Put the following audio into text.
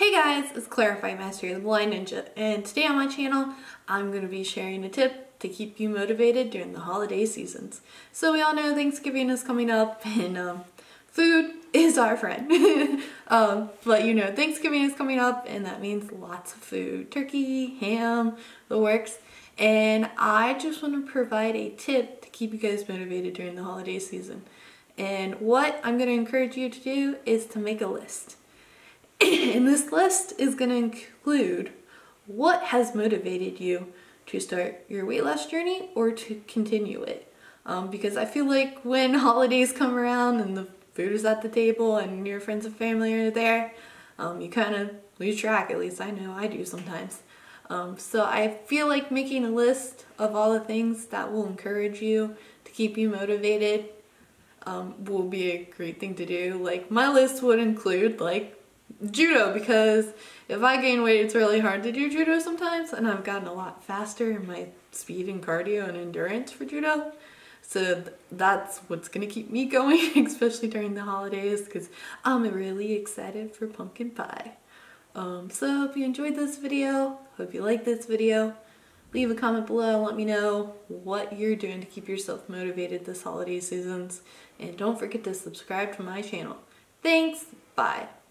Hey guys, it's Clarify Mastery the Blind Ninja, and today on my channel I'm going to be sharing a tip to keep you motivated during the holiday seasons. So we all know Thanksgiving is coming up and food is our friend. But you know, Thanksgiving is coming up and that means lots of food. Turkey, ham, the works. And I just want to provide a tip to keep you guys motivated during the holiday season. And what I'm going to encourage you to do is to make a list. And this list is going to include what has motivated you to start your weight loss journey or to continue it. Because I feel like when holidays come around and the food is at the table and your friends and family are there, you kind of lose track. At least I know I do sometimes. So I feel like making a list of all the things that will encourage you to keep you motivated will be a great thing to do. Like my list would include like judo, because if I gain weight it's really hard to do judo sometimes, and I've gotten a lot faster in my speed and cardio and endurance for judo. So that's what's gonna keep me going, especially during the holidays, because I'm really excited for pumpkin pie. So if you enjoyed this video, hope you like this video, leave a comment below and let me know what you're doing to keep yourself motivated this holiday seasons. And don't forget to subscribe to my channel. Thanks, bye.